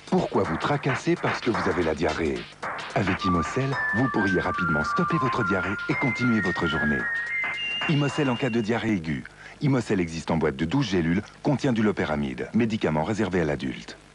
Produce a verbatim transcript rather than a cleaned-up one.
Pourquoi vous tracasser parce que vous avez la diarrhée? Avec Imocel, vous pourriez rapidement stopper votre diarrhée et continuer votre journée. Imocel en cas de diarrhée aiguë. Imocel existe en boîte de douze gélules, contient du loperamide, médicament réservé à l'adulte.